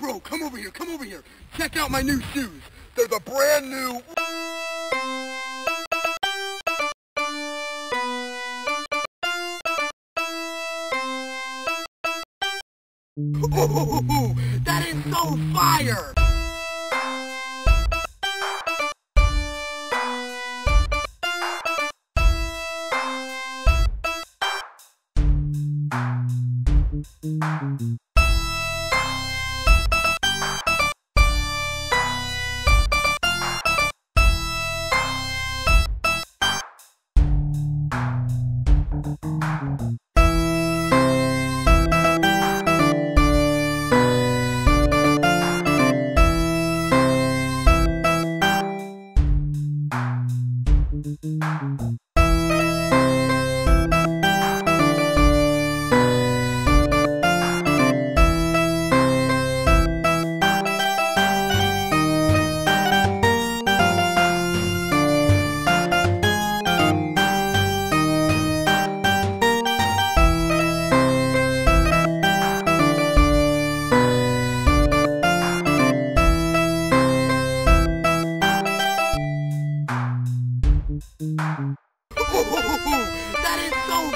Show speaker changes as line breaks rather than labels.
bro, come over here, come over here. Check out my new shoes. They're the brand new... Ooh, that is so fire! That is so